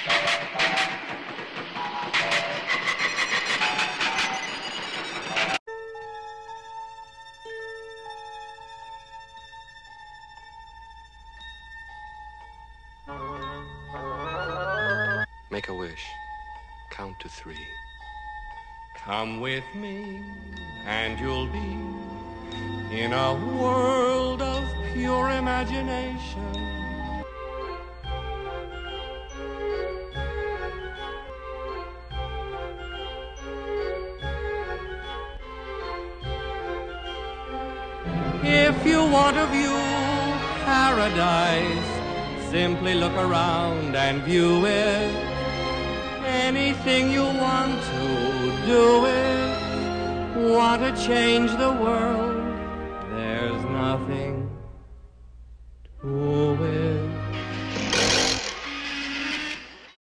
Make a wish. Count to 3. Come with me, and you'll be in a world of pure imagination. If you want to view paradise, simply look around and view it. Anything you want to, do it. Want to change the world, there's nothing to